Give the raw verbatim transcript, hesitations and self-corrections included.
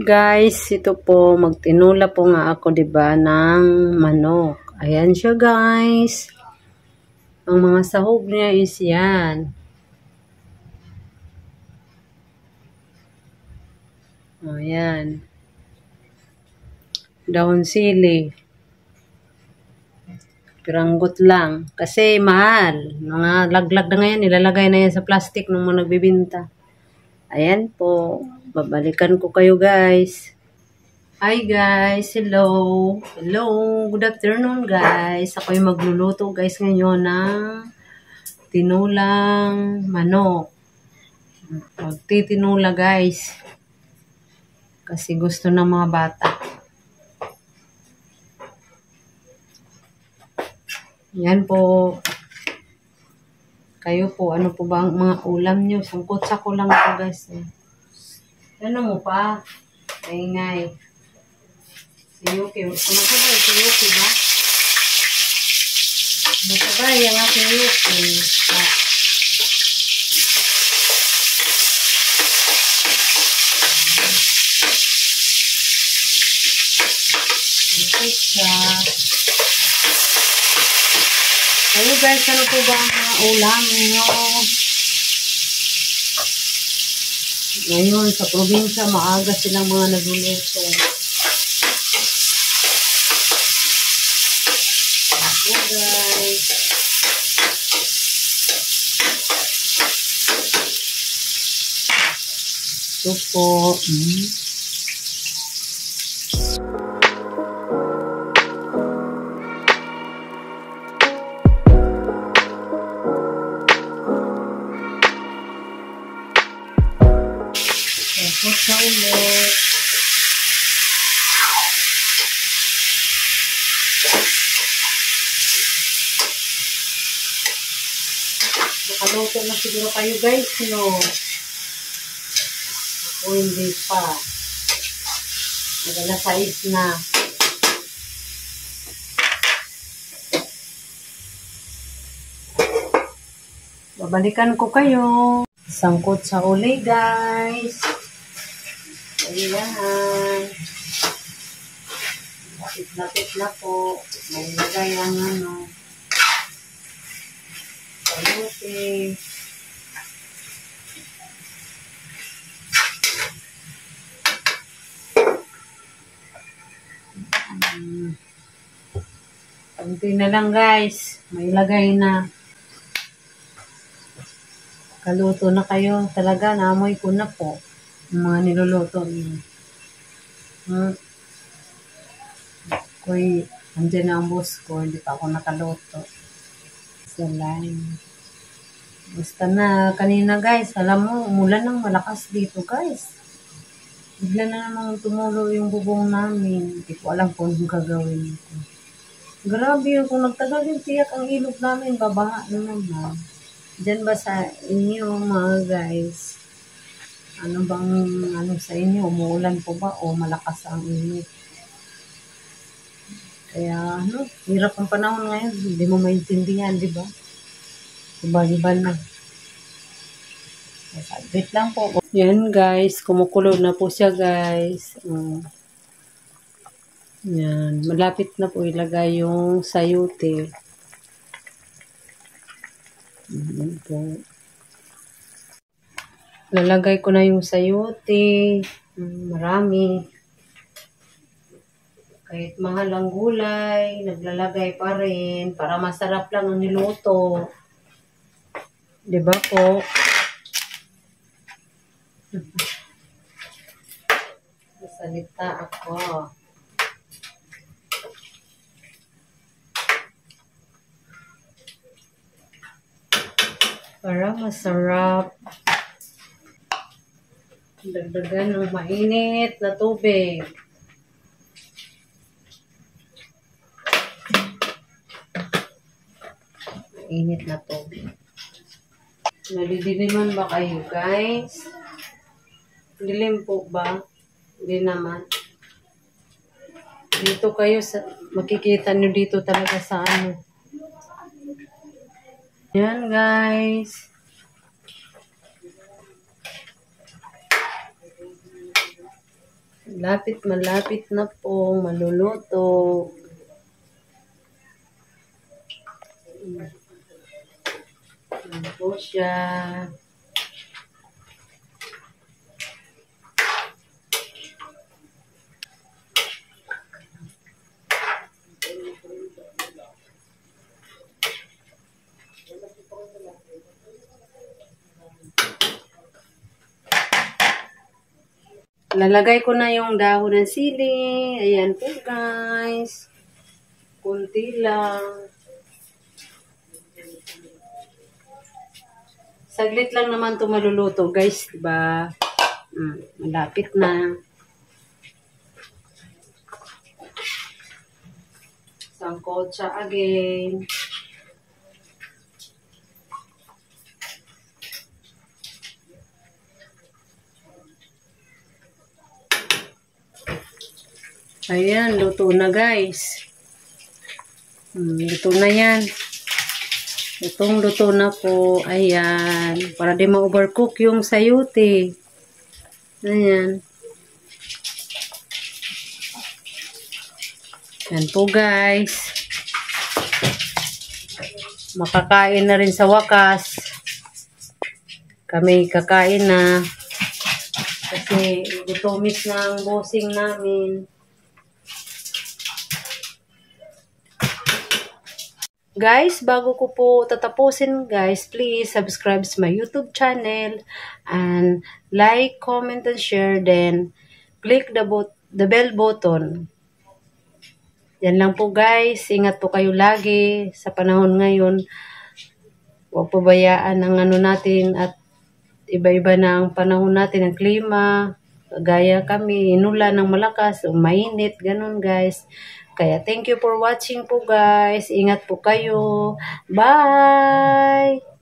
Guys, ito po, magtinula po nga ako, 'di ba, ng manok. Ayan siya, guys. Ang mga sahog niya is 'yan. Ayan. Dahon sili. Piranggot lang. Kasi mahal. Mga laglag na ngayon, nilalagay na yan sa plastic ng mga nagbibinta. Ayan po. Babalikan ko kayo, guys. Hi guys, hello. Hello, good afternoon guys. Ako yung magluluto guys ngayon ng tinulang manok. Magtitinula guys. Kasi gusto ng mga bata. Yan po. Kayo po, ano po ba ang mga ulam nyo? Sangkotsa ko lang po guys. Eh. Ano mo pa? Ingay. Siyuki. Masabay, siyuki ba? Masabay, ang aking siyuki. Ah. Ito siya. Ayo guys, ano po ba ang mga ulam nyo? Ngayon, sa probinsya, maaga silang mga nagluluto. Ito guys. Ito po. Hmm. Tapos na ulit. Nakaluto na siguro kayo guys, no? Ako hindi pa. Nagala sais na. Babalikan ko kayo. Sangkot sa uli guys. Ayan. Lapit-lapit na po. May lagay ang ano. Saluti. Hmm. Kunti na lang guys. May lagay na. Kaluto na kayo. Talaga, naamoy ko na po. Yung mga niluluto niyo. Hmm. Koy, andyan na ang boss ko. Hindi pa ako nakaluto. Sa line. Basta na, kanina guys, alam mo, umulan ng malakas dito guys. Bigla na namang tumulo yung bubong namin. Hindi ko alam kung anong gagawin ko. Grabe yun, kung nagtagal yung tiyak ang ilog namin, babaha na naman. Diyan ba sa inyo mga guys? Ano bang, ano sa inyo? Umuulan po ba o malakas ang init? Kaya, ano, hirap ang panahon ngayon. Hindi mo maintindihan, di ba? Iba-iba na. Wait lang po. Yan guys, kumukulo na po siya guys. Um, yan, malapit na po ilagay yung sayote. Yan po. Lalagay ko na yung sayote. Marami. Kahit mahal ang gulay, naglalagay pa rin para masarap lang ang niluto. Diba po? Salita ako. Para masarap. Dagdagan ng mainit na tubig. Mainit na tubig. Nadidiliman ba kayo guys? Dilim po ba? Hindi naman. Dito kayo, sa, makikita nyo dito talaga sa ano. Yan guys. Malapit, malapit na po maluluto. Yan po siya. Lalagay ko na yung dahon ng sili. Ayan po guys. Kunti lang. Saglit lang naman ito maluluto guys. Diba? Hmm, malapit na. Sangkotsa again. Ayan, luto na guys. Hmm, luto na yan. Lutong luto na po. Ayan. Para di ma-overcook yung sayote. Ayan. Ayan po guys. Makakain na rin sa wakas. Kami kakain na. Kasi gutomit ng bossing namin. Guys, bago ko po tatapusin guys, please subscribe to my YouTube channel and like, comment, and share. Then, click the, bot the bell button. Yan lang po guys. Ingat po kayo lagi sa panahon ngayon. Huwag pabayaan ang ano natin at iba-iba na ang panahon natin, ang klima. Gaya kami, inulan ng malakas, mainit, ganun guys. Kaya thank you for watching po guys. Ingat po kayo. Bye!